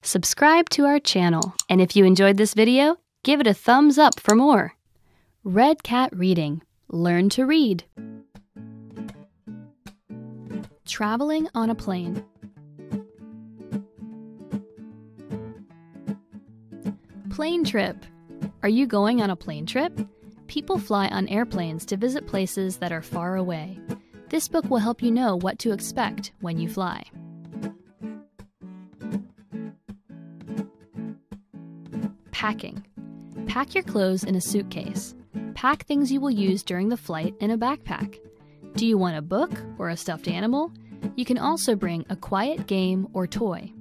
subscribe to our channel, and if you enjoyed this video, give it a thumbs up for more. Red Cat Reading. Learn to read. Traveling on a plane. Plane trip. Are you going on a plane trip? People fly on airplanes to visit places that are far away. This book will help you know what to expect when you fly. Packing. Pack your clothes in a suitcase. Pack things you will use during the flight in a backpack. Do you want a book or a stuffed animal? You can also bring a quiet game or toy.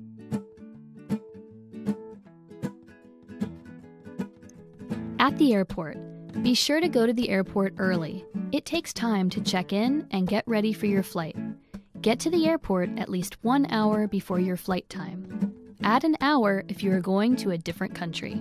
At the airport, be sure to go to the airport early. It takes time to check in and get ready for your flight. Get to the airport at least 1 hour before your flight time. Add an hour if you are going to a different country.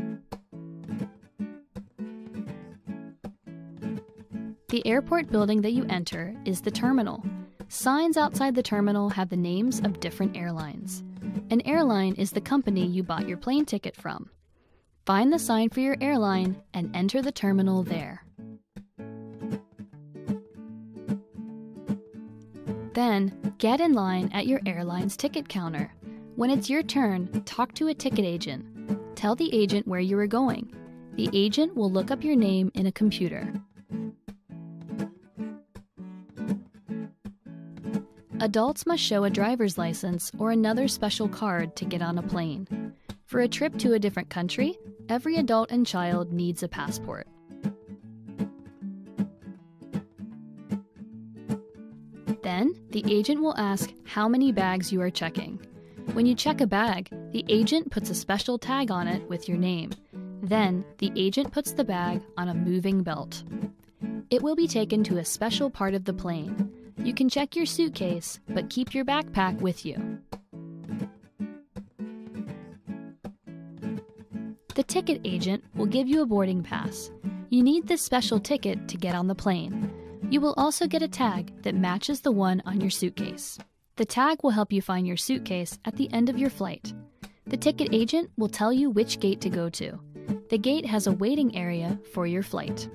The airport building that you enter is the terminal. Signs outside the terminal have the names of different airlines. An airline is the company you bought your plane ticket from. Find the sign for your airline and enter the terminal there. Then, get in line at your airline's ticket counter. When it's your turn, talk to a ticket agent. Tell the agent where you are going. The agent will look up your name in a computer. Adults must show a driver's license or another special card to get on a plane. For a trip to a different country, every adult and child needs a passport. Then, the agent will ask how many bags you are checking. When you check a bag, the agent puts a special tag on it with your name. Then, the agent puts the bag on a moving belt. It will be taken to a special part of the plane. You can check your suitcase, but keep your backpack with you. The ticket agent will give you a boarding pass. You need this special ticket to get on the plane. You will also get a tag that matches the one on your suitcase. The tag will help you find your suitcase at the end of your flight. The ticket agent will tell you which gate to go to. The gate has a waiting area for your flight.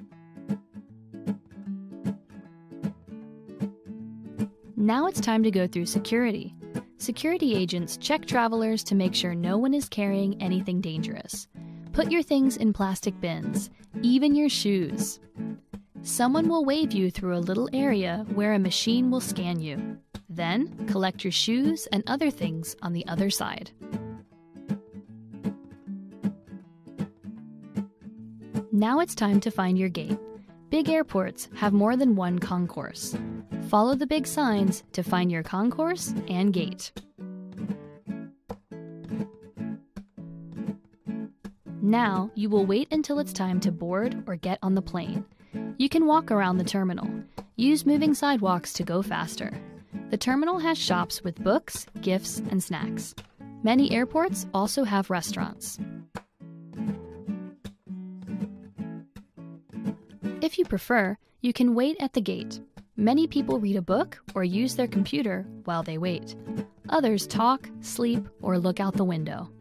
Now it's time to go through security. Security agents check travelers to make sure no one is carrying anything dangerous. Put your things in plastic bins, even your shoes. Someone will wave you through a little area where a machine will scan you. Then, collect your shoes and other things on the other side. Now it's time to find your gate. Big airports have more than one concourse. Follow the big signs to find your concourse and gate. Now, you will wait until it's time to board or get on the plane. You can walk around the terminal. Use moving sidewalks to go faster. The terminal has shops with books, gifts, and snacks. Many airports also have restaurants. If you prefer, you can wait at the gate. Many people read a book or use their computer while they wait. Others talk, sleep, or look out the window.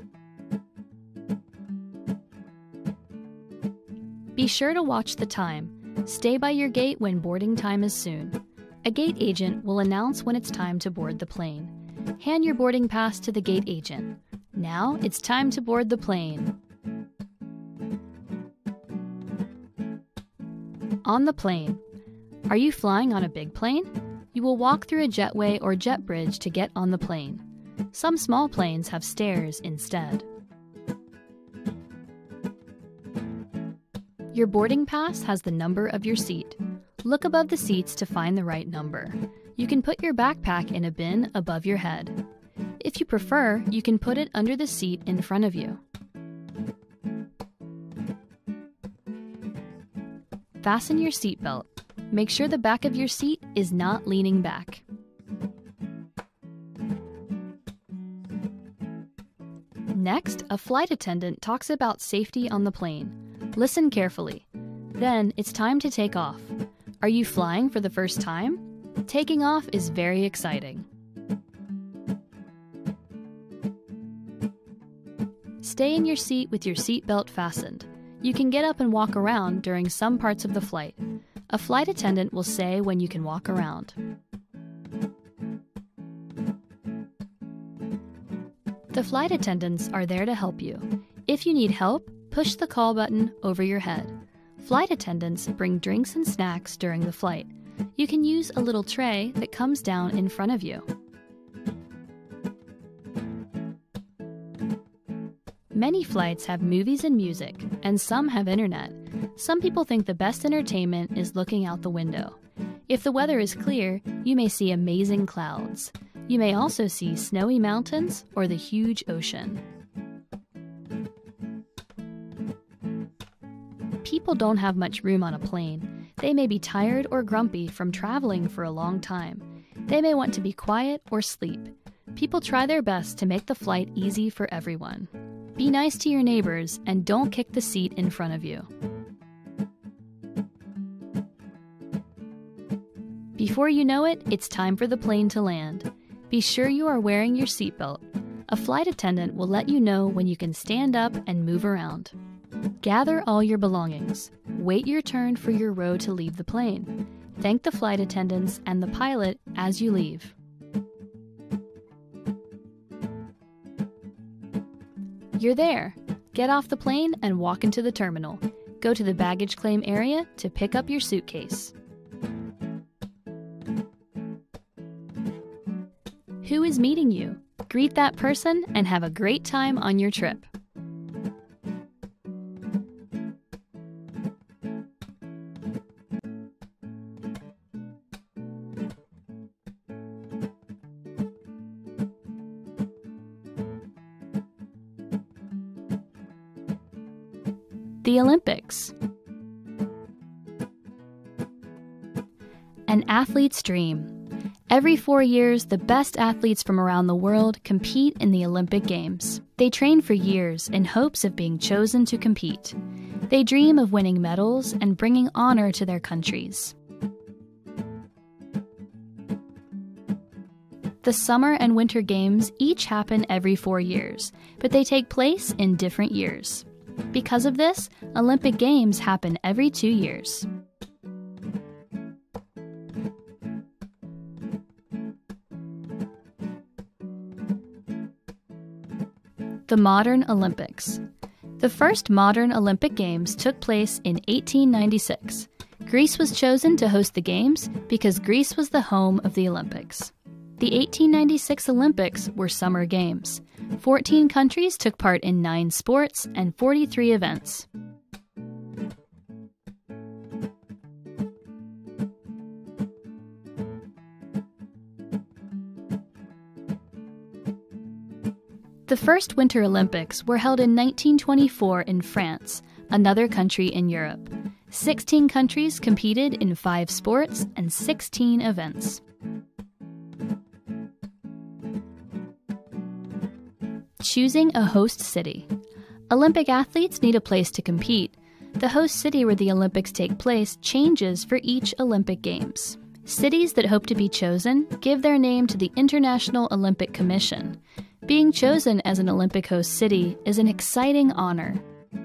Be sure to watch the time. Stay by your gate when boarding time is soon. A gate agent will announce when it's time to board the plane. Hand your boarding pass to the gate agent. Now it's time to board the plane. On the plane. Are you flying on a big plane? You will walk through a jetway or jet bridge to get on the plane. Some small planes have stairs instead. Your boarding pass has the number of your seat. Look above the seats to find the right number. You can put your backpack in a bin above your head. If you prefer, you can put it under the seat in front of you. Fasten your seatbelt. Make sure the back of your seat is not leaning back. Next, a flight attendant talks about safety on the plane. Listen carefully. Then it's time to take off. Are you flying for the first time? Taking off is very exciting. Stay in your seat with your seatbelt fastened. You can get up and walk around during some parts of the flight. A flight attendant will say when you can walk around. The flight attendants are there to help you. If you need help, push the call button over your head. Flight attendants bring drinks and snacks during the flight. You can use a little tray that comes down in front of you. Many flights have movies and music, and some have internet. Some people think the best entertainment is looking out the window. If the weather is clear, you may see amazing clouds. You may also see snowy mountains or the huge ocean. People don't have much room on a plane. They may be tired or grumpy from traveling for a long time. They may want to be quiet or sleep. People try their best to make the flight easy for everyone. Be nice to your neighbors and don't kick the seat in front of you. Before you know it, it's time for the plane to land. Be sure you are wearing your seatbelt. A flight attendant will let you know when you can stand up and move around. Gather all your belongings. Wait your turn for your row to leave the plane. Thank the flight attendants and the pilot as you leave. You're there. Get off the plane and walk into the terminal. Go to the baggage claim area to pick up your suitcase. Who is meeting you? Greet that person and have a great time on your trip. The Olympics. An athlete's dream. Every 4 years, the best athletes from around the world compete in the Olympic Games. They train for years in hopes of being chosen to compete. They dream of winning medals and bringing honor to their countries. The Summer and Winter Games each happen every 4 years, but they take place in different years. Because of this, Olympic Games happen every 2 years. The modern Olympics. The first modern Olympic Games took place in 1896. Greece was chosen to host the Games because Greece was the home of the Olympics. The 1896 Olympics were summer games. 14 countries took part in 9 sports and 43 events. The first Winter Olympics were held in 1924 in France, another country in Europe. 16 countries competed in 5 sports and 16 events. Choosing a host city. Olympic athletes need a place to compete. The host city where the Olympics take place changes for each Olympic Games. Cities that hope to be chosen give their name to the International Olympic Commission. Being chosen as an Olympic host city is an exciting honor.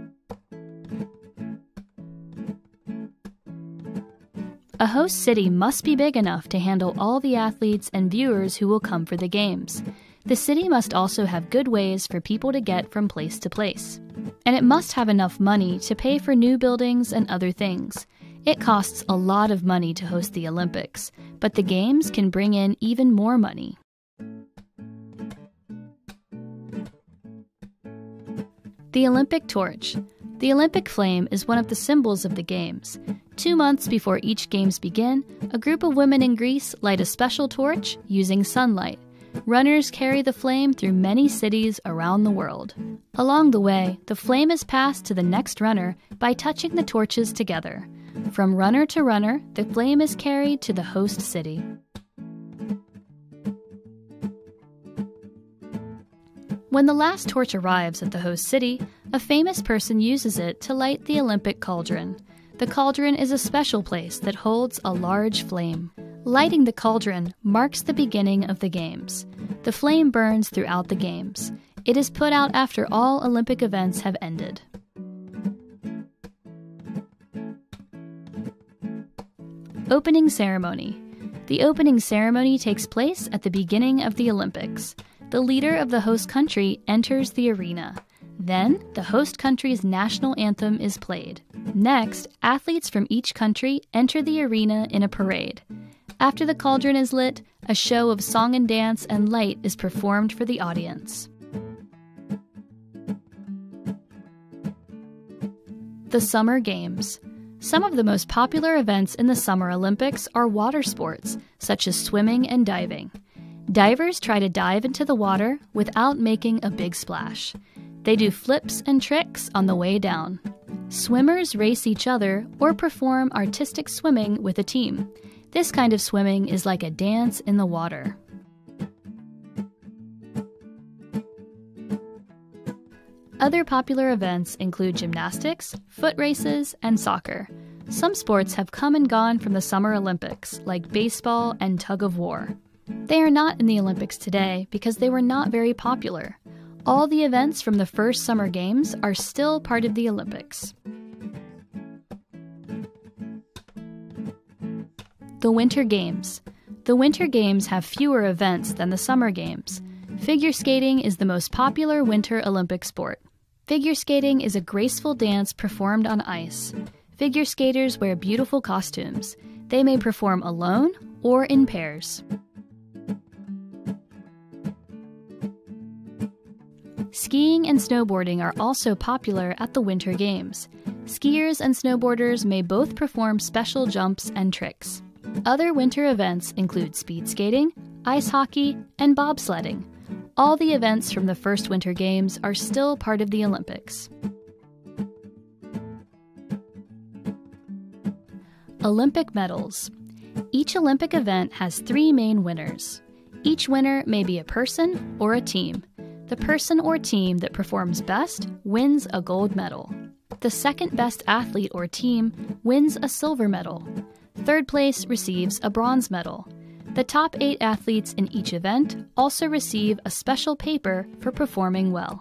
A host city must be big enough to handle all the athletes and viewers who will come for the Games. The city must also have good ways for people to get from place to place. And it must have enough money to pay for new buildings and other things. It costs a lot of money to host the Olympics, but the Games can bring in even more money. The Olympic torch. The Olympic flame is one of the symbols of the Games. 2 months before each Games begin, a group of women in Greece light a special torch using sunlight. Runners carry the flame through many cities around the world. Along the way, the flame is passed to the next runner by touching the torches together. From runner to runner, the flame is carried to the host city. When the last torch arrives at the host city, a famous person uses it to light the Olympic cauldron. The cauldron is a special place that holds a large flame. Lighting the cauldron marks the beginning of the Games. The flame burns throughout the Games. It is put out after all Olympic events have ended. Opening ceremony. The opening ceremony takes place at the beginning of the Olympics. The leader of the host country enters the arena. Then, the host country's national anthem is played. Next, athletes from each country enter the arena in a parade. After the cauldron is lit, a show of song and dance and light is performed for the audience. The Summer Games. Some of the most popular events in the Summer Olympics are water sports, such as swimming and diving. Divers try to dive into the water without making a big splash. They do flips and tricks on the way down. Swimmers race each other or perform artistic swimming with a team. This kind of swimming is like a dance in the water. Other popular events include gymnastics, foot races, and soccer. Some sports have come and gone from the Summer Olympics, like baseball and tug of war. They are not in the Olympics today because they were not very popular. All the events from the first Summer Games are still part of the Olympics. The Winter Games. The Winter Games have fewer events than the Summer Games. Figure skating is the most popular Winter Olympic sport. Figure skating is a graceful dance performed on ice. Figure skaters wear beautiful costumes. They may perform alone or in pairs. Skiing and snowboarding are also popular at the Winter Games. Skiers and snowboarders may both perform special jumps and tricks. Other winter events include speed skating, ice hockey, and bobsledding. All the events from the first Winter Games are still part of the Olympics. Olympic medals. Each Olympic event has 3 main winners. Each winner may be a person or a team. The person or team that performs best wins a gold medal. The second best athlete or team wins a silver medal. Third place receives a bronze medal. The top 8 athletes in each event also receive a special paper for performing well.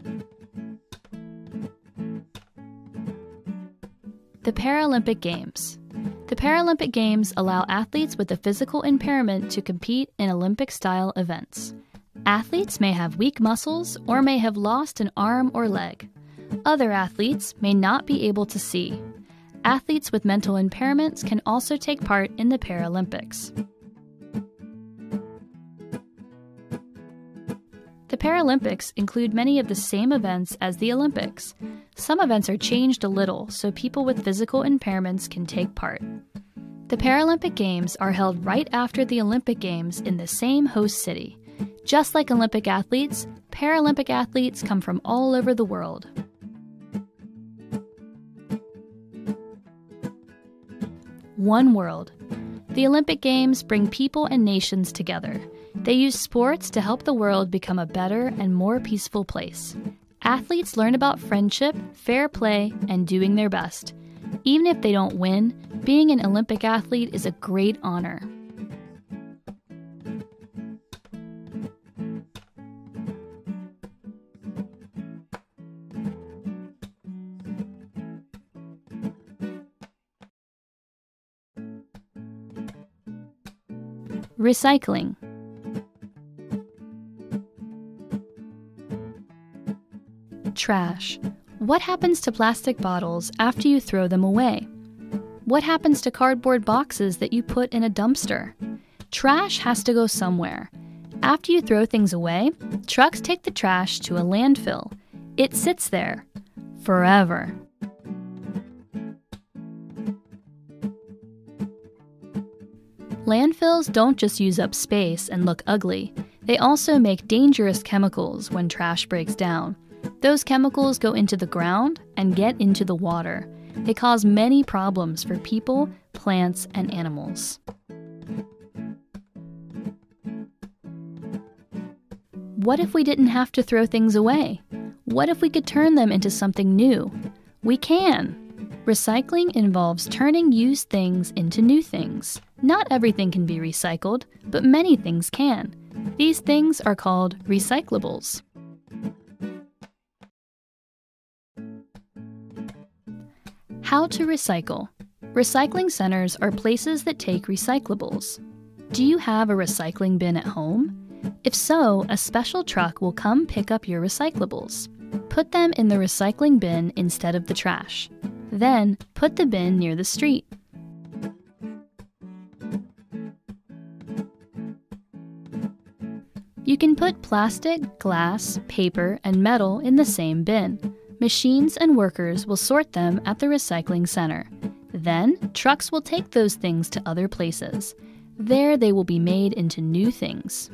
The Paralympic Games. The Paralympic Games allow athletes with a physical impairment to compete in Olympic-style events. Athletes may have weak muscles or may have lost an arm or leg. Other athletes may not be able to see. Athletes with mental impairments can also take part in the Paralympics. The Paralympics include many of the same events as the Olympics. Some events are changed a little so people with physical impairments can take part. The Paralympic Games are held right after the Olympic Games in the same host city. Just like Olympic athletes, Paralympic athletes come from all over the world. One World. The Olympic Games bring people and nations together. They use sports to help the world become a better and more peaceful place. Athletes learn about friendship, fair play, and doing their best. Even if they don't win, being an Olympic athlete is a great honor. Recycling. Trash. What happens to plastic bottles after you throw them away? What happens to cardboard boxes that you put in a dumpster? Trash has to go somewhere. After you throw things away, trucks take the trash to a landfill. It sits there forever. Landfills don't just use up space and look ugly. They also make dangerous chemicals when trash breaks down. Those chemicals go into the ground and get into the water. They cause many problems for people, plants, and animals. What if we didn't have to throw things away? What if we could turn them into something new? We can! Recycling involves turning used things into new things. Not everything can be recycled, but many things can. These things are called recyclables. How to recycle. Recycling centers are places that take recyclables. Do you have a recycling bin at home? If so, a special truck will come pick up your recyclables. Put them in the recycling bin instead of the trash. Then, put the bin near the street. You can put plastic, glass, paper, and metal in the same bin. Machines and workers will sort them at the recycling center. Then, trucks will take those things to other places. There they will be made into new things.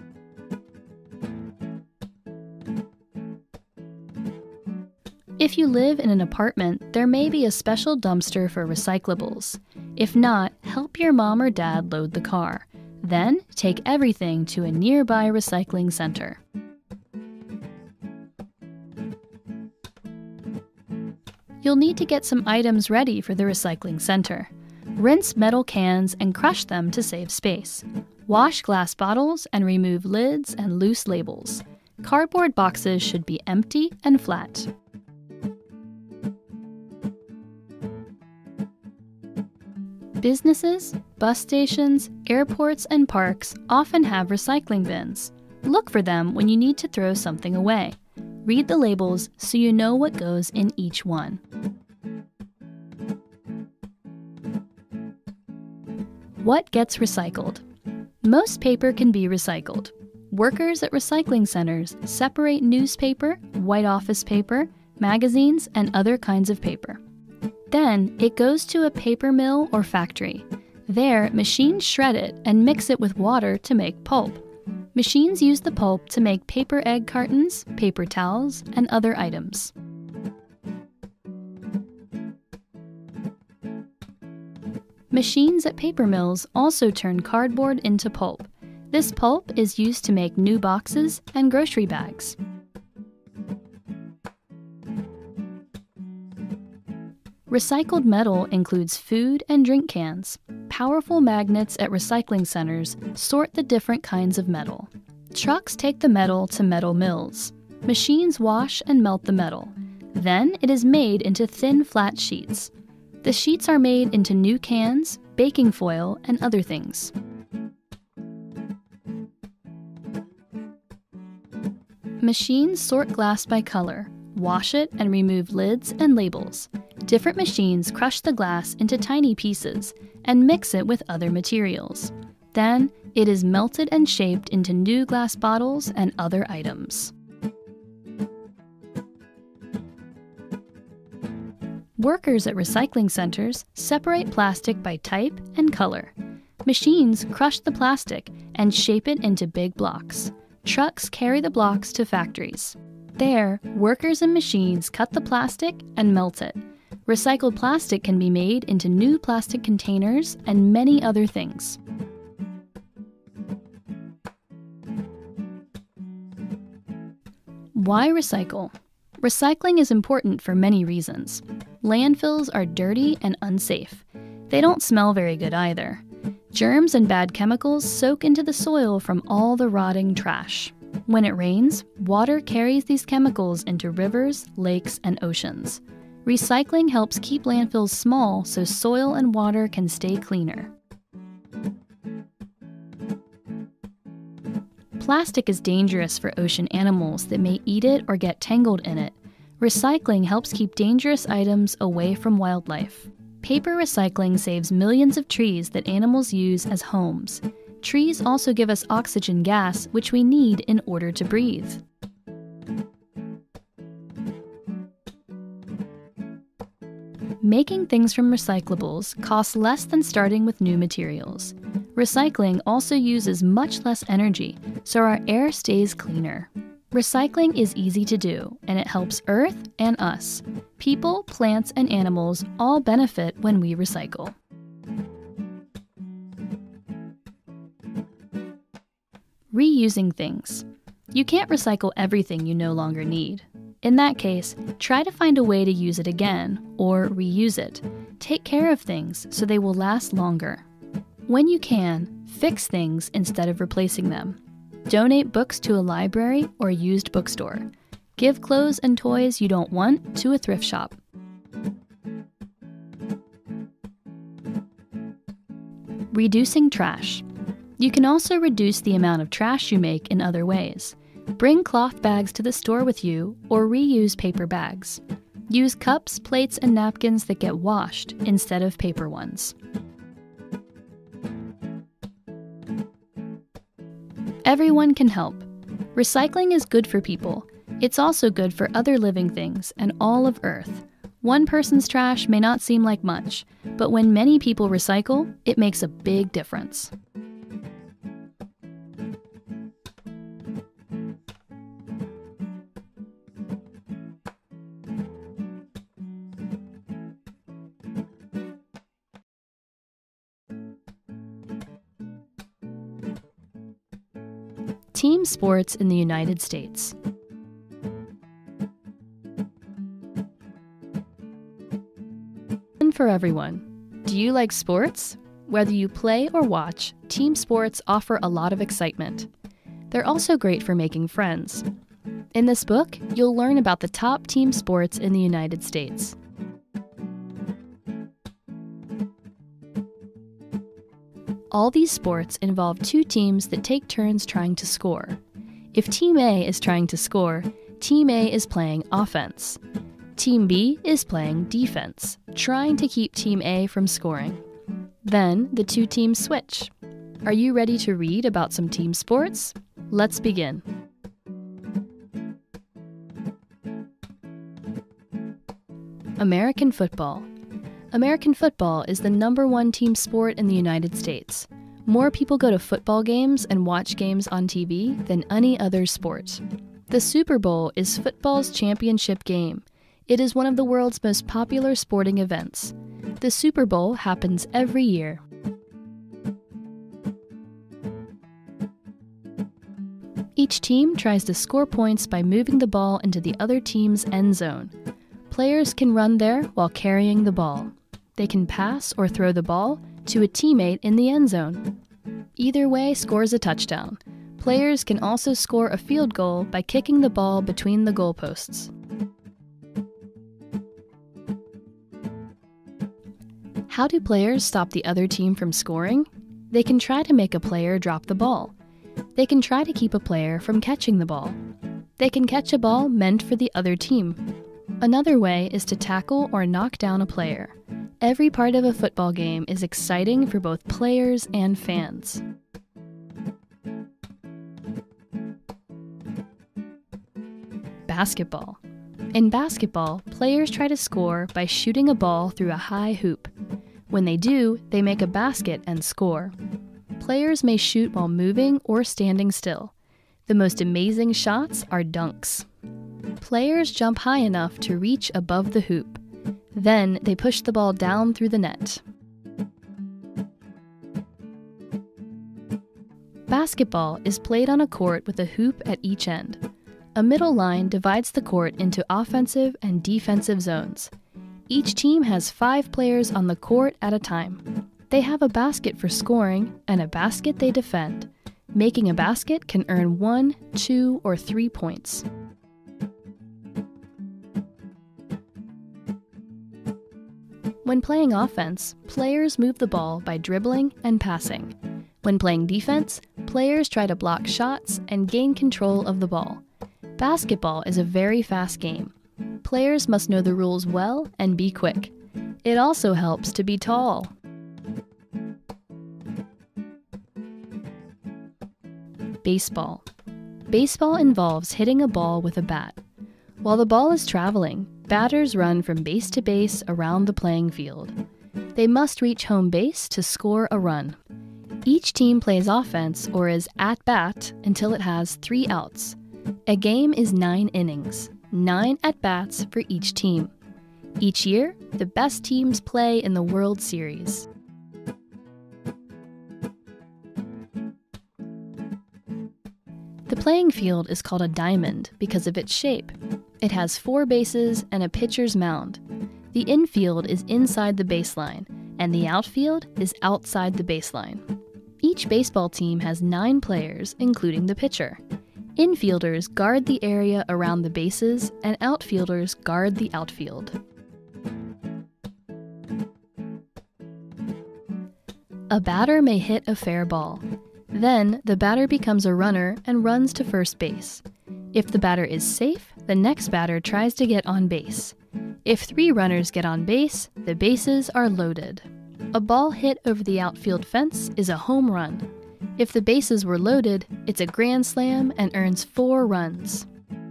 If you live in an apartment, there may be a special dumpster for recyclables. If not, help your mom or dad load the car. Then, take everything to a nearby recycling center. You'll need to get some items ready for the recycling center. Rinse metal cans and crush them to save space. Wash glass bottles and remove lids and loose labels. Cardboard boxes should be empty and flat. Businesses, bus stations, airports, and parks often have recycling bins. Look for them when you need to throw something away. Read the labels so you know what goes in each one. What gets recycled? Most paper can be recycled. Workers at recycling centers separate newspaper, white office paper, magazines, and other kinds of paper. Then, it goes to a paper mill or factory. There, machines shred it and mix it with water to make pulp. Machines use the pulp to make paper egg cartons, paper towels, and other items. Machines at paper mills also turn cardboard into pulp. This pulp is used to make new boxes and grocery bags. Recycled metal includes food and drink cans. Powerful magnets at recycling centers sort the different kinds of metal. Trucks take the metal to metal mills. Machines wash and melt the metal. Then it is made into thin, flat sheets. The sheets are made into new cans, baking foil, and other things. Machines sort glass by color, wash it, and remove lids and labels. Different machines crush the glass into tiny pieces and mix it with other materials. Then, it is melted and shaped into new glass bottles and other items. Workers at recycling centers separate plastic by type and color. Machines crush the plastic and shape it into big blocks. Trucks carry the blocks to factories. There, workers and machines cut the plastic and melt it. Recycled plastic can be made into new plastic containers and many other things. Why recycle? Recycling is important for many reasons. Landfills are dirty and unsafe. They don't smell very good either. Germs and bad chemicals soak into the soil from all the rotting trash. When it rains, water carries these chemicals into rivers, lakes, and oceans. Recycling helps keep landfills small so soil and water can stay cleaner. Plastic is dangerous for ocean animals that may eat it or get tangled in it. Recycling helps keep dangerous items away from wildlife. Paper recycling saves millions of trees that animals use as homes. Trees also give us oxygen gas, which we need in order to breathe. Making things from recyclables costs less than starting with new materials. Recycling also uses much less energy, so our air stays cleaner. Recycling is easy to do, and it helps Earth and us. People, plants, and animals all benefit when we recycle. Reusing things. You can't recycle everything you no longer need. In that case, try to find a way to use it again, or reuse it. Take care of things so they will last longer. When you can, fix things instead of replacing them. Donate books to a library or used bookstore. Give clothes and toys you don't want to a thrift shop. Reducing trash. You can also reduce the amount of trash you make in other ways. Bring cloth bags to the store with you or reuse paper bags. Use cups, plates, and napkins that get washed instead of paper ones. Everyone can help. Recycling is good for people. It's also good for other living things and all of Earth. One person's trash may not seem like much, but when many people recycle, it makes a big difference. Team sports in the United States. For everyone. Do you like sports? Whether you play or watch, team sports offer a lot of excitement. They're also great for making friends. In this book, you'll learn about the top team sports in the United States. All these sports involve two teams that take turns trying to score. If Team A is trying to score, Team A is playing offense. Team B is playing defense, trying to keep Team A from scoring. Then the two teams switch. Are you ready to read about some team sports? Let's begin. American football. American football is the #1 team sport in the United States. More people go to football games and watch games on TV than any other sport. The Super Bowl is football's championship game. It is one of the world's most popular sporting events. The Super Bowl happens every year. Each team tries to score points by moving the ball into the other team's end zone. Players can run there while carrying the ball. They can pass or throw the ball to a teammate in the end zone. Either way scores a touchdown. Players can also score a field goal by kicking the ball between the goalposts. How do players stop the other team from scoring? They can try to make a player drop the ball. They can try to keep a player from catching the ball. They can catch a ball meant for the other team. Another way is to tackle or knock down a player. Every part of a football game is exciting for both players and fans. Basketball. In basketball, players try to score by shooting a ball through a high hoop. When they do, they make a basket and score. Players may shoot while moving or standing still. The most amazing shots are dunks. Players jump high enough to reach above the hoop. Then they push the ball down through the net. Basketball is played on a court with a hoop at each end. A middle line divides the court into offensive and defensive zones. Each team has 5 players on the court at a time. They have a basket for scoring and a basket they defend. Making a basket can earn 1, 2, or 3 points. When playing offense, players move the ball by dribbling and passing. When playing defense, players try to block shots and gain control of the ball. Basketball is a very fast game. Players must know the rules well and be quick. It also helps to be tall. Baseball. Baseball involves hitting a ball with a bat. While the ball is traveling, batters run from base to base around the playing field. They must reach home base to score a run. Each team plays offense or is at bat until it has 3 outs. A game is 9 innings, 9 at-bats for each team. Each year, the best teams play in the World Series. The playing field is called a diamond because of its shape. It has 4 bases and a pitcher's mound. The infield is inside the baseline, and the outfield is outside the baseline. Each baseball team has 9 players, including the pitcher. Infielders guard the area around the bases, and outfielders guard the outfield. A batter may hit a fair ball. Then, the batter becomes a runner and runs to first base. If the batter is safe, the next batter tries to get on base. If 3 runners get on base, the bases are loaded. A ball hit over the outfield fence is a home run. If the bases were loaded, it's a grand slam and earns 4 runs.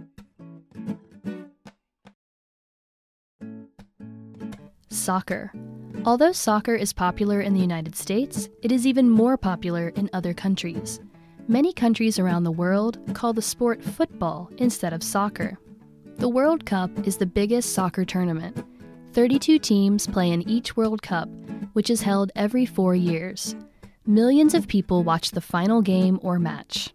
Soccer. Although soccer is popular in the United States, it is even more popular in other countries. Many countries around the world call the sport football instead of soccer. The World Cup is the biggest soccer tournament. 32 teams play in each World Cup, which is held every 4 years. Millions of people watch the final game or match.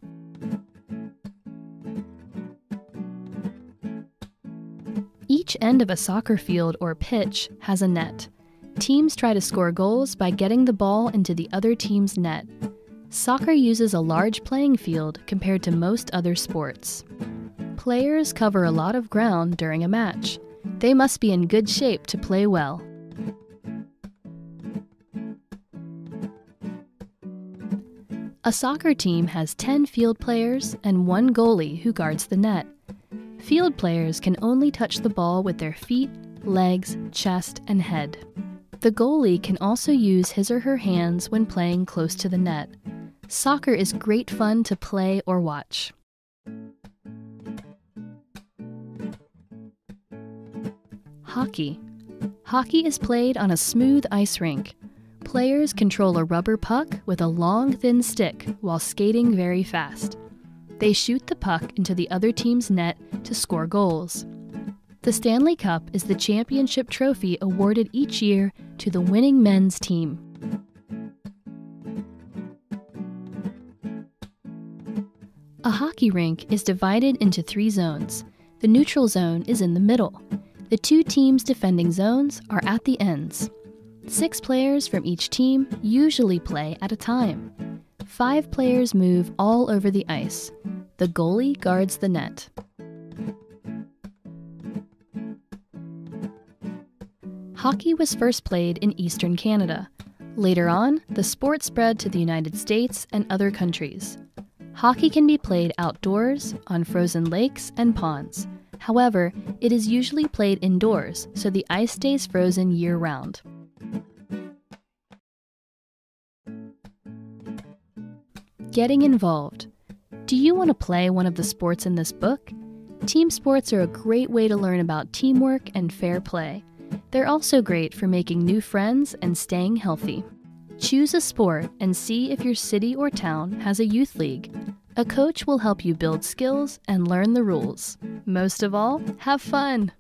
Each end of a soccer field or pitch has a net. Teams try to score goals by getting the ball into the other team's net. Soccer uses a large playing field compared to most other sports. Players cover a lot of ground during a match. They must be in good shape to play well. A soccer team has 10 field players and 1 goalie who guards the net. Field players can only touch the ball with their feet, legs, chest, and head. The goalie can also use his or her hands when playing close to the net. Soccer is great fun to play or watch. Hockey. Hockey is played on a smooth ice rink. Players control a rubber puck with a long, thin stick while skating very fast. They shoot the puck into the other team's net to score goals. The Stanley Cup is the championship trophy awarded each year to the winning men's team. A hockey rink is divided into 3 zones. The neutral zone is in the middle. The 2 teams' defending zones are at the ends. 6 players from each team usually play at a time. 5 players move all over the ice. The goalie guards the net. Hockey was first played in Eastern Canada. Later on, the sport spread to the United States and other countries. Hockey can be played outdoors, on frozen lakes and ponds. However, it is usually played indoors, so the ice stays frozen year-round. Getting involved. Do you want to play one of the sports in this book? Team sports are a great way to learn about teamwork and fair play. They're also great for making new friends and staying healthy. Choose a sport and see if your city or town has a youth league. A coach will help you build skills and learn the rules. Most of all, have fun!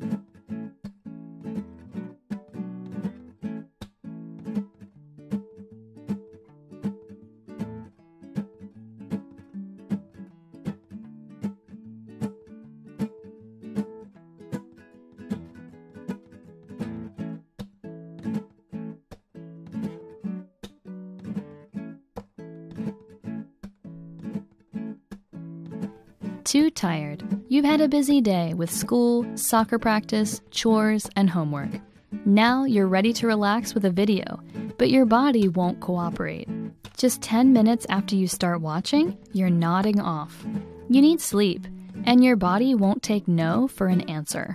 Too tired. You've had a busy day with school, soccer practice, chores, and homework. Now you're ready to relax with a video, but your body won't cooperate. Just 10 minutes after you start watching, you're nodding off. You need sleep, and your body won't take no for an answer.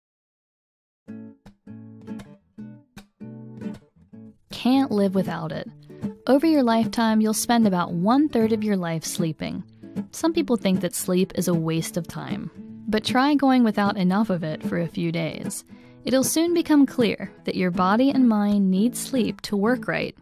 Can't live without it. Over your lifetime, you'll spend about 1/3 of your life sleeping. Some people think that sleep is a waste of time, but try going without enough of it for a few days. It'll soon become clear that your body and mind need sleep to work right.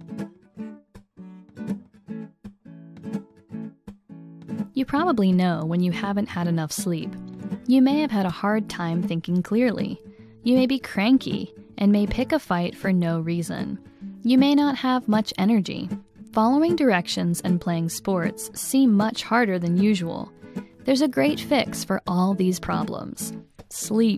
You probably know when you haven't had enough sleep. You may have had a hard time thinking clearly. You may be cranky and may pick a fight for no reason. You may not have much energy. Following directions and playing sports seem much harder than usual. There's a great fix for all these problems: sleep.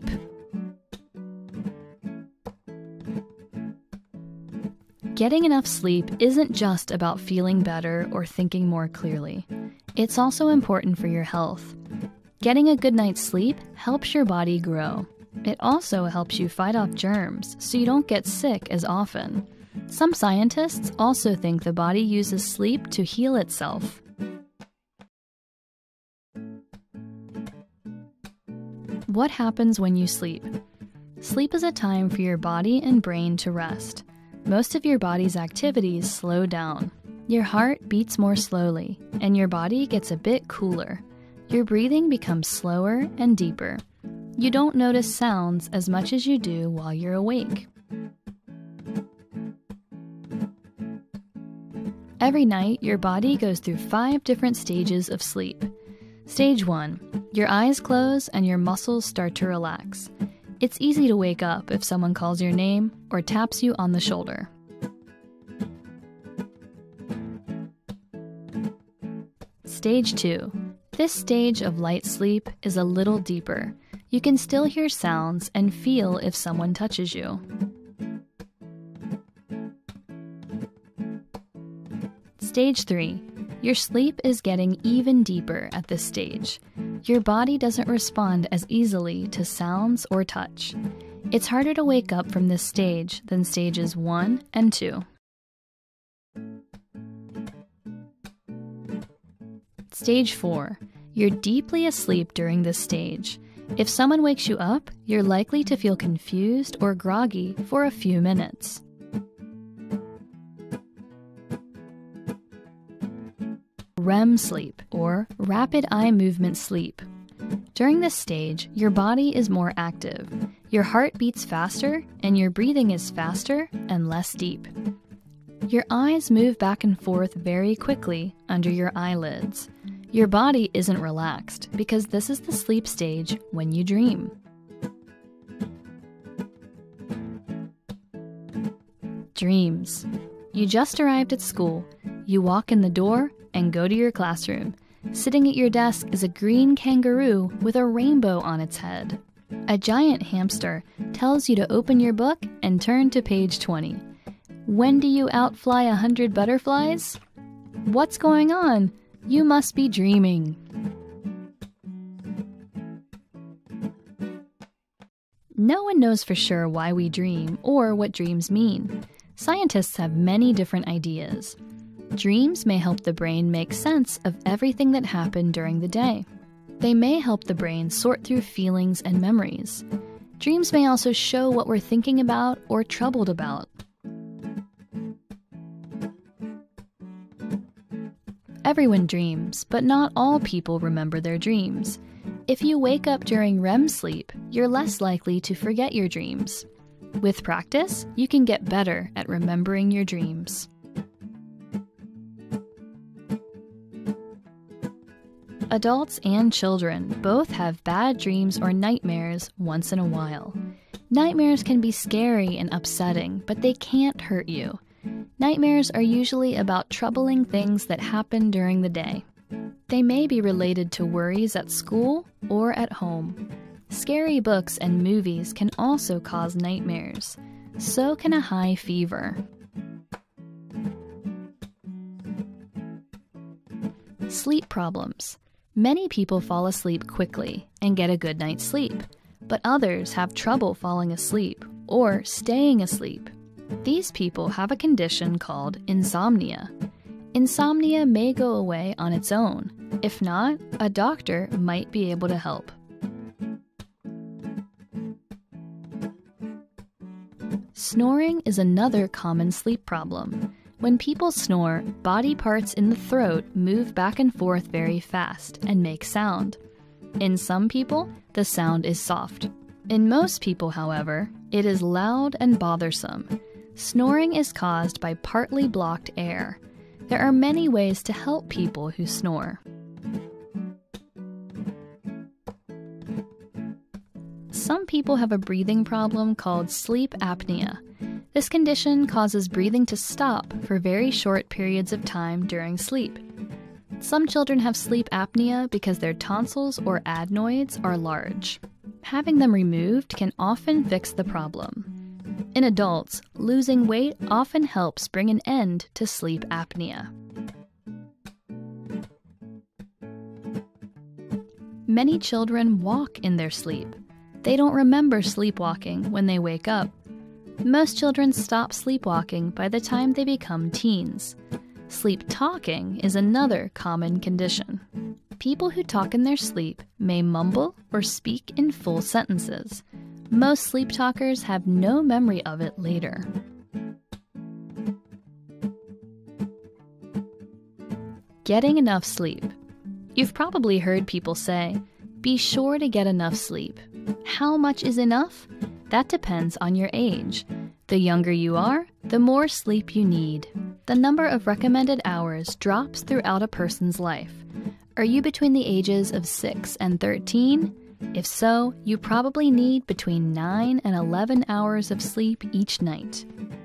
Getting enough sleep isn't just about feeling better or thinking more clearly. It's also important for your health. Getting a good night's sleep helps your body grow. It also helps you fight off germs so you don't get sick as often. Some scientists also think the body uses sleep to heal itself. What happens when you sleep? Sleep is a time for your body and brain to rest. Most of your body's activities slow down. Your heart beats more slowly, and your body gets a bit cooler. Your breathing becomes slower and deeper. You don't notice sounds as much as you do while you're awake. Every night, your body goes through 5 different stages of sleep. Stage 1. Your eyes close and your muscles start to relax. It's easy to wake up if someone calls your name or taps you on the shoulder. Stage 2. This stage of light sleep is a little deeper. You can still hear sounds and feel if someone touches you. Stage 3. Your sleep is getting even deeper at this stage. Your body doesn't respond as easily to sounds or touch. It's harder to wake up from this stage than stages 1 and 2. Stage 4. You're deeply asleep during this stage. If someone wakes you up, you're likely to feel confused or groggy for a few minutes. REM sleep, or rapid eye movement sleep. During this stage, your body is more active. Your heart beats faster, and your breathing is faster and less deep. Your eyes move back and forth very quickly under your eyelids. Your body isn't relaxed because this is the sleep stage when you dream. Dreams. You just arrived at school. You walk in the door and go to your classroom. Sitting at your desk is a green kangaroo with a rainbow on its head. A giant hamster tells you to open your book and turn to page 20. When do you outfly 100 butterflies? What's going on? You must be dreaming. No one knows for sure why we dream or what dreams mean. Scientists have many different ideas. Dreams may help the brain make sense of everything that happened during the day. They may help the brain sort through feelings and memories. Dreams may also show what we're thinking about or troubled about. Everyone dreams, but not all people remember their dreams. If you wake up during REM sleep, you're less likely to forget your dreams. With practice, you can get better at remembering your dreams. Adults and children both have bad dreams or nightmares once in a while. Nightmares can be scary and upsetting, but they can't hurt you. Nightmares are usually about troubling things that happen during the day. They may be related to worries at school or at home. Scary books and movies can also cause nightmares. So can a high fever. Sleep problems. Many people fall asleep quickly and get a good night's sleep, but others have trouble falling asleep or staying asleep. These people have a condition called insomnia. Insomnia may go away on its own. If not, a doctor might be able to help. Snoring is another common sleep problem. When people snore, body parts in the throat move back and forth very fast and make sound. In some people, the sound is soft. In most people, however, it is loud and bothersome. Snoring is caused by partly blocked air. There are many ways to help people who snore. Some people have a breathing problem called sleep apnea. This condition causes breathing to stop for very short periods of time during sleep. Some children have sleep apnea because their tonsils or adenoids are large. Having them removed can often fix the problem. In adults, losing weight often helps bring an end to sleep apnea. Many children walk in their sleep. They don't remember sleepwalking when they wake up. Most children stop sleepwalking by the time they become teens. Sleep talking is another common condition. People who talk in their sleep may mumble or speak in full sentences. Most sleep talkers have no memory of it later. Getting enough sleep. You've probably heard people say, "Be sure to get enough sleep." How much is enough? That depends on your age. The younger you are, the more sleep you need. The number of recommended hours drops throughout a person's life. Are you between the ages of 6 and 13? If so, you probably need between 9 and 11 hours of sleep each night.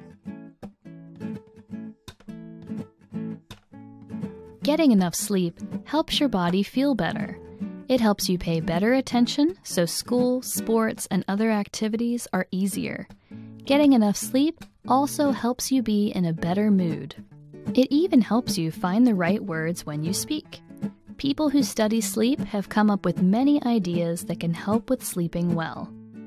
Getting enough sleep helps your body feel better. It helps you pay better attention, so school, sports, and other activities are easier. Getting enough sleep also helps you be in a better mood. It even helps you find the right words when you speak. People who study sleep have come up with many ideas that can help with sleeping well.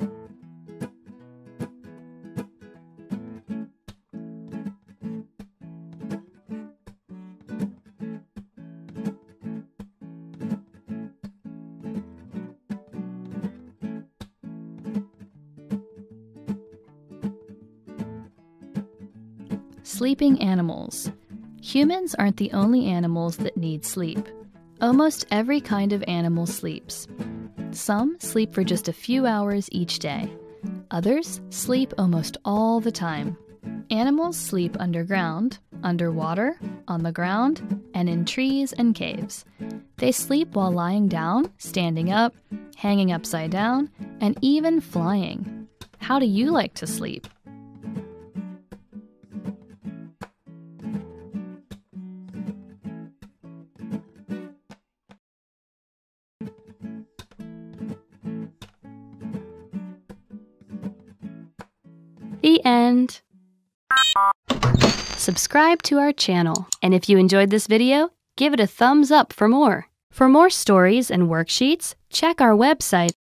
Sleeping animals. Humans aren't the only animals that need sleep. Almost every kind of animal sleeps. Some sleep for just a few hours each day. Others sleep almost all the time. Animals sleep underground, underwater, on the ground, and in trees and caves. They sleep while lying down, standing up, hanging upside down, and even flying. How do you like to sleep? The end. Subscribe to our channel, and if you enjoyed this video, give it a thumbs up for more. For more stories and worksheets, check our website